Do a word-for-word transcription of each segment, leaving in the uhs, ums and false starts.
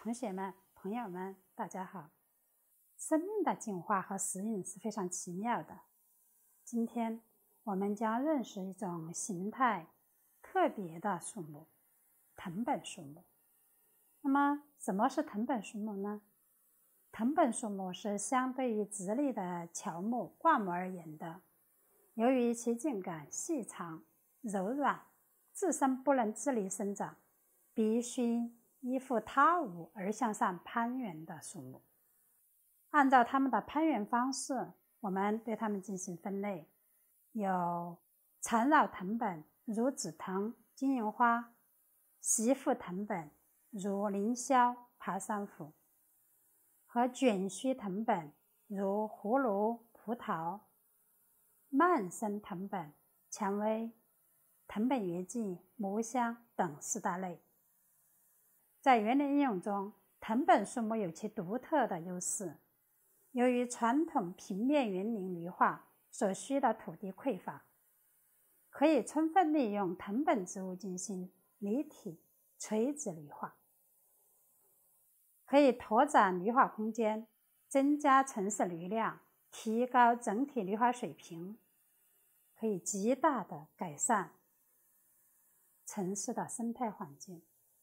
同学们、朋友们，大家好！生命的进化和适应是非常奇妙的。今天我们将认识一种形态特别的树木——藤本树木。那么，什么是藤本树木呢？藤本树木是相对于直立的乔木、灌木而言的。由于其茎秆细长、柔软，自身不能自立生长，必须依附他物而向上攀援的树木。按照它们的攀援方式，我们对它们进行分类，有缠绕藤本，如紫藤、金银花；袭附藤本，如凌霄、爬山虎；和卷须藤本，如葫芦、葡萄；蔓生藤本、蔷薇、藤本月季、木香等四大类。在园林应用中，藤本树木有其独特的优势。由于传统平面园林绿化所需的土地匮乏，可以充分利用藤本植物进行立体垂直绿化，可以拓展绿化空间，增加城市绿量，提高整体绿化水平，可以极大地改善城市的生态环境。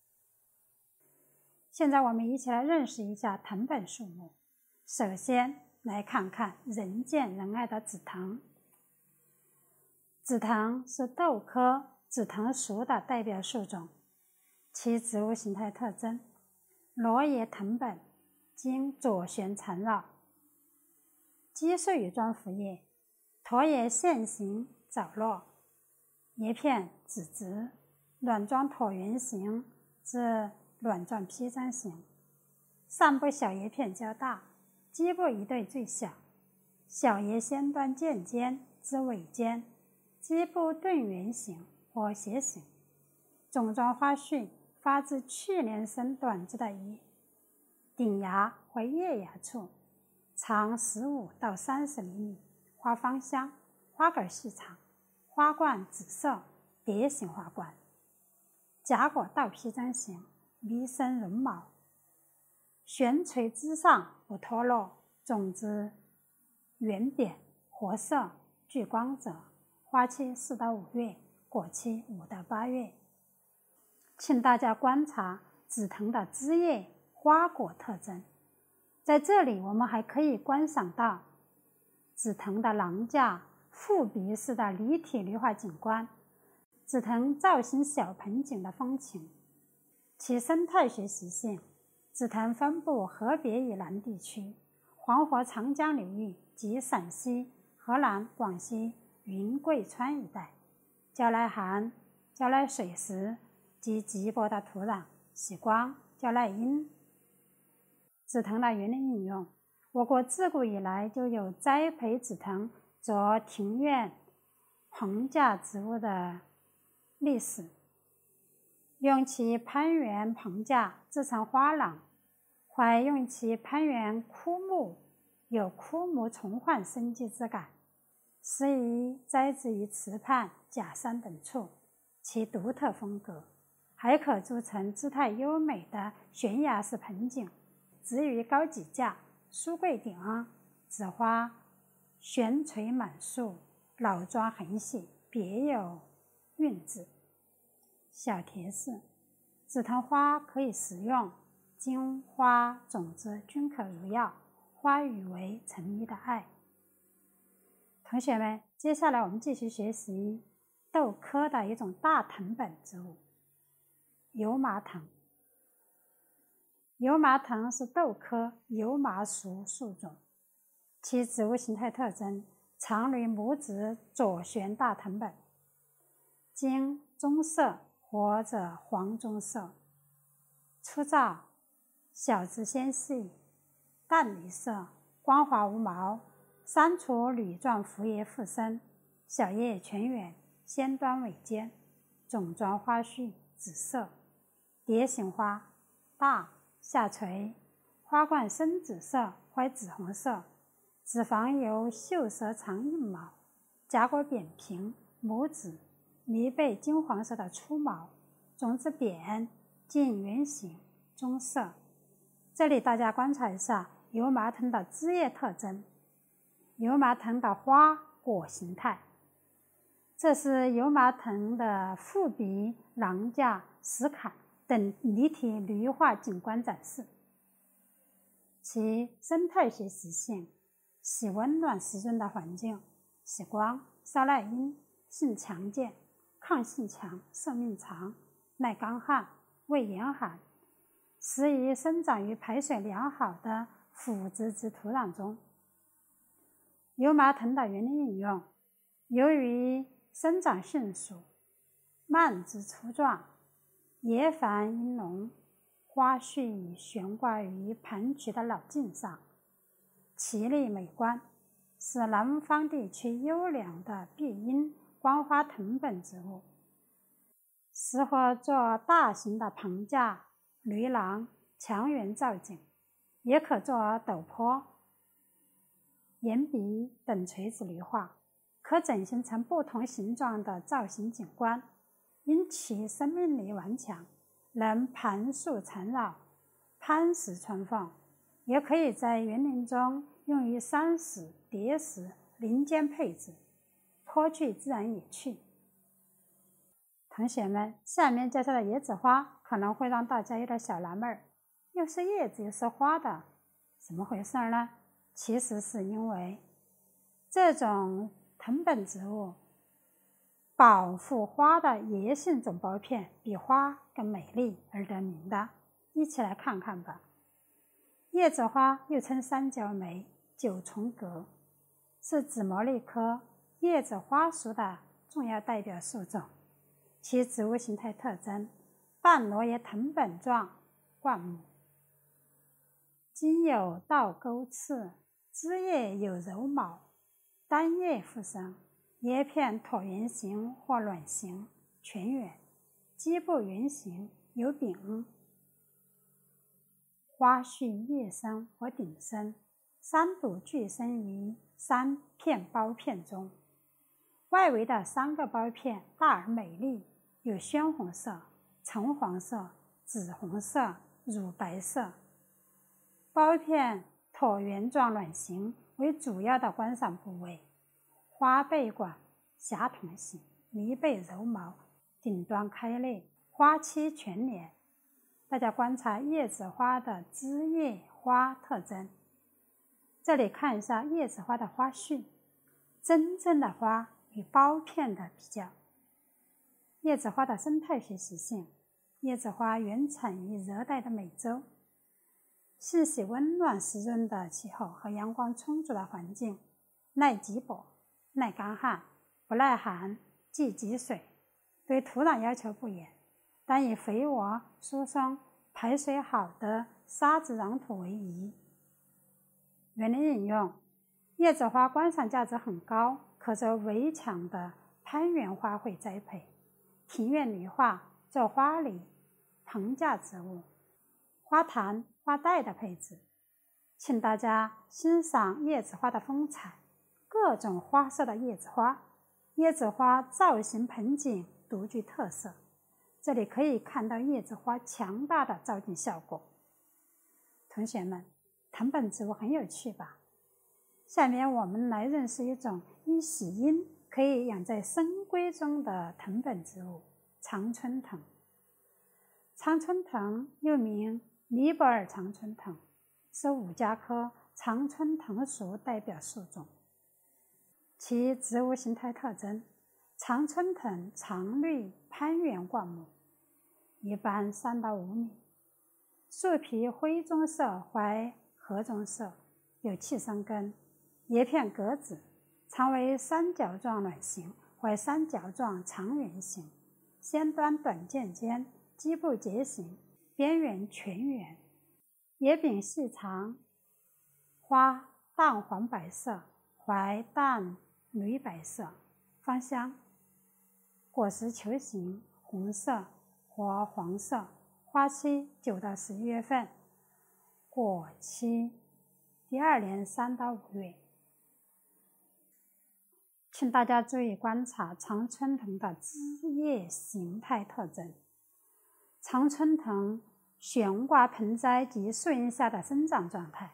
现在我们一起来认识一下藤本树木。首先来看看人见人爱的紫藤。紫藤是豆科紫藤属的代表树种，其植物形态特征：裸叶藤本，经左旋缠绕，奇数羽状复叶，椭叶线形藻落，叶片直直，卵状椭圆形至卵状披张型，上部小叶片较大，基部一对最小，小叶先端渐尖至尾尖，基部钝圆形或楔形，种状花序发自去年生短枝的叶，顶芽或叶芽处，长十五到三十厘米，花芳香，花杆细长，花冠紫色，蝶形花冠，荚果倒披张型，密生绒毛，悬垂枝上不脱落，种子圆扁，活色，具光泽，花期四到五月，果期五到八月。请大家观察紫藤的枝叶、花果特征。在这里我们还可以观赏到紫藤的廊架、覆鼻式的立体绿化景观，紫藤造型小盆景的风情。其生态学习性：紫藤分布河北以南地区、黄河长江流域及陕西、河南、广西、云贵川一带，较耐寒、较耐水蚀及瘠薄的土壤，喜光，较耐阴。紫藤的园林应用：我国自古以来就有栽培紫藤作庭院棚架植物的历史，用其攀援棚架制成花廊，或用其攀援枯木，有枯木重焕生机之感。适宜栽植于池畔、假山等处，其独特风格还可筑成姿态优美的悬崖式盆景，植于高几架、书柜顶，紫花悬垂满树，老桩横细，别有韵致。小贴士：紫藤花可以食用，茎、花、种子均可入药，花语为沉迷的爱。同学们，接下来我们继续学习豆科的一种大藤本植物——油麻藤。油麻藤是豆科油麻属树种，其植物形态特征：常绿拇指左旋大藤本，茎棕色或者黄棕色，粗糙，小枝纤细，淡绿色，光滑无毛，三簇缕状复叶附生，小叶全圆，先端尾尖，种状花序紫色，蝶形花，大，下垂，花冠深紫色或紫红色，子房有锈色长硬毛，荚果扁平，拇指，迷背金黄色的粗毛，种子扁，茎圆形，棕色， 这里大家观察一下油麻藤的枝叶特征，油麻藤的花果形态。这是油麻藤的腹壁、囊架、实坎等立体绿化景观展示。其生态学习性：喜温暖湿润的环境，喜光，稍耐阴，性强健，抗性强，寿命长，耐干旱，畏严寒，适宜生长于排水良好的腐殖质土壤中。油麻藤的原理应用：由于生长迅速，蔓枝粗壮，叶繁阴浓，花序悬挂于盘曲的老茎上，奇丽美观，是南方地区优良的碧阴光花藤本植物，适合做大型的棚架、驴廊、墙垣造景，也可做陡坡、岩壁等垂直绿化，可整形成不同形状的造型景观。因其生命力顽强，能盘树缠绕、攀石穿缝，也可以在园林中用于山石、叠石、林间配置，颇具自然野趣。同学们，下面介绍的椰子花可能会让大家有点小纳闷儿，又是叶子又是花的，怎么回事呢？其实是因为这种藤本植物保护花的叶性总苞片比花更美丽而得名的。一起来看看吧。叶子花又称三角梅、九重葛，是紫茉莉科叶子花属的重要代表树种。其植物形态特征：半落叶藤本状灌木，茎有倒钩刺，枝叶有柔毛，单叶附生，叶片椭圆形或卵形，全圆，基部圆形，有柄。花序叶生或顶生，三朵聚生于三片苞片中，外围的三个苞片大而美丽，有鲜红色、橙黄色、紫红色、乳白色。苞片椭圆状卵形为主要的观赏部位，花背管狭筒形，梨背柔毛，顶端开裂，花期全年。大家观察叶子花的枝叶花特征。这里看一下叶子花的花序，真正的花与苞片的比较。叶子花的生态学习性：叶子花原产于热带的美洲，适喜温暖湿润的气候和阳光充足的环境，耐积薄，耐干旱，不耐寒，忌积水，对土壤要求不严，但以肥沃、疏松、排水好的沙质壤土为宜。原理应用：叶子花观赏价值很高，可做围墙的攀援花卉栽培，庭院绿化，做花篱、棚架植物，花坛、花袋的配置。请大家欣赏叶子花的风采，各种花色的叶子花，叶子花造型盆景独具特色。这里可以看到叶子花强大的造景效果。同学们，藤本植物很有趣吧？下面我们来认识一种因喜阴可以养在深闺中的藤本植物——常春藤。常春藤又名尼泊尔常春藤，是五加科常春藤属代表树种。其植物形态特征：常春藤常绿攀援灌木，一般三到五米，树皮灰棕色或褐棕色，有气生根，叶片格子，常为三角状卵形或三角状长圆形，先端短渐尖，基部节形，边缘全圆，叶柄细长，花淡黄白色或淡绿白色，芳香，果实球形，红色或黄色，花期九到十一月份，果期第二年三到五月。请大家注意观察常春藤的枝叶形态特征。常春藤悬挂盆栽及树荫下的生长状态。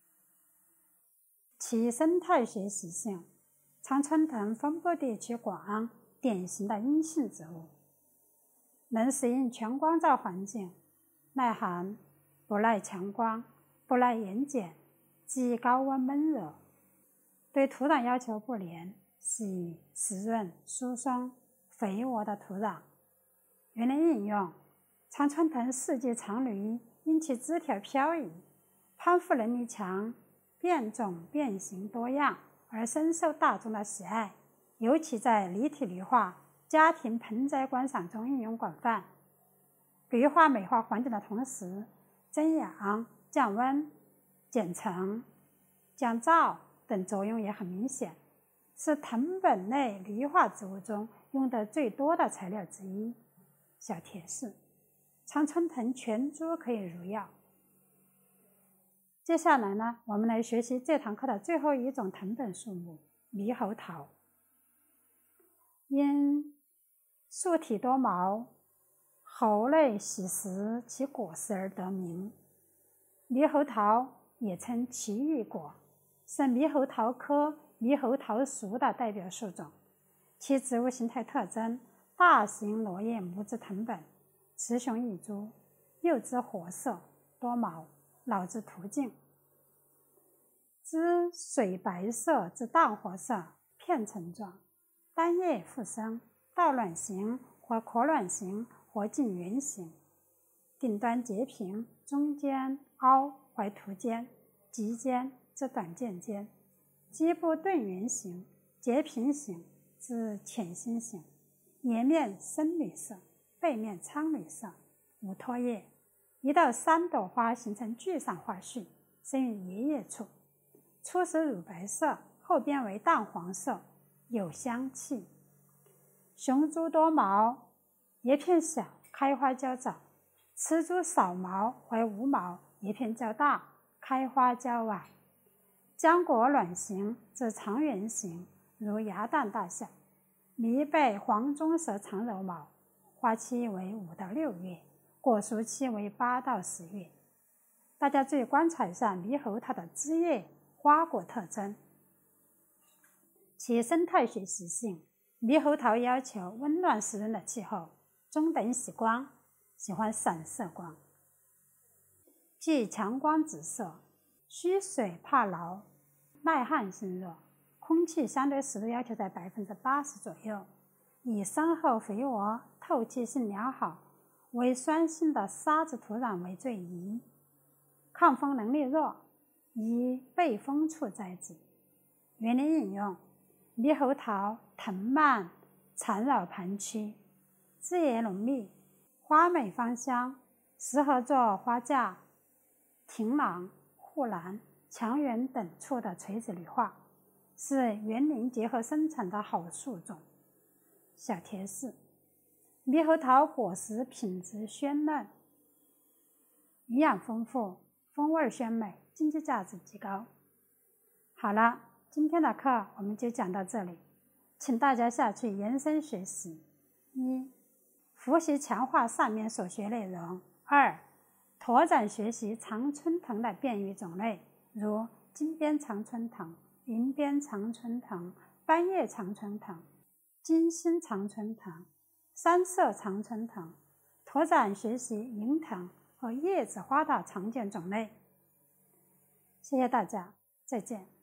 其生态学习性，常春藤分布地区广，典型的阴性植物，能适应全光照环境，耐寒，不耐强光，不耐盐碱及高温闷热。对土壤要求不廉，适宜湿润、疏松、肥沃的土壤。园林应用，常春藤四季常绿，因其枝条飘逸，攀附能力强，变种变形多样，而深受大众的喜爱，尤其在立体绿化、家庭盆栽观赏中应用广泛。绿化美化环境的同时，增氧、降温、减尘、降噪等作用也很明显，是藤本类绿化植物中用的最多的材料之一。小贴士：常春藤全株可以入药。接下来呢，我们来学习这堂课的最后一种藤本树木——猕猴桃。因树体多毛，猴类喜食其果实而得名。猕猴桃也称奇异果，是猕猴桃科猕猴桃属的代表树种。其植物形态特征：大型落叶木质藤本，雌雄异株，幼枝褐色，多毛，老枝凸茎，枝水白色至淡黄色，片层状，单叶附生，倒卵形或壳卵形或近圆形，顶端截平，中间凹怀凸尖，及尖至短渐尖，基部钝圆形，截平形至浅心形，叶面深绿色，背面苍绿色，无托叶，一到三朵花形成聚散花序，生于叶叶处，初始乳白色，后边为淡黄色，有香气。雄株多毛，叶片小，开花较早；雌株少毛或无毛，叶片较大，开花较晚。浆果卵形至长圆形，如鸭蛋大小，密背黄棕色长柔毛，花期为五到六月，果熟期为八到十月。大家注意观察一下猕猴桃的枝叶、花果特征。其生态学习性，猕猴桃要求温暖湿润的气候，中等喜光，喜欢散射光，忌强光直射，需水怕涝，耐旱性热，空气相对湿度要求在 百分之八十 左右，以深厚肥沃、透气性良好、为酸性的沙质土壤为最宜，抗风能力弱，宜背风处栽植。园林应用，猕猴桃藤蔓缠绕盘曲，枝叶浓密，花美芳香，适合做花架、亭廊、护栏、墙垣等处的垂直绿化，是园林结合生产的好树种。小贴士：猕猴桃果实品质鲜嫩，营养丰富，风味鲜美，经济价值极高。好了，今天的课我们就讲到这里，请大家下去延伸学习：一、复习强化上面所学内容；二、拓展学习常春藤的变异种类，如金边常春藤、银边常春藤、斑叶常春藤、金星常春藤、三色常春藤，拓展学习银藤和叶子花的常见种类。谢谢大家，再见。